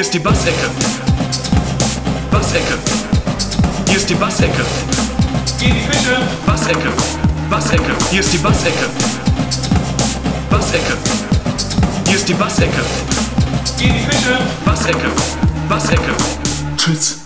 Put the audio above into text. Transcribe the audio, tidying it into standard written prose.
ist die Bassecke. Bassecke. Hier ist die Bassecke. Geh in die Küche. Bassecke. Bassecke. Hier ist die Bassecke. Bassecke. Hier ist die Bassecke. Geh in die Küche. Bassecke. Bassecke. Tschüss.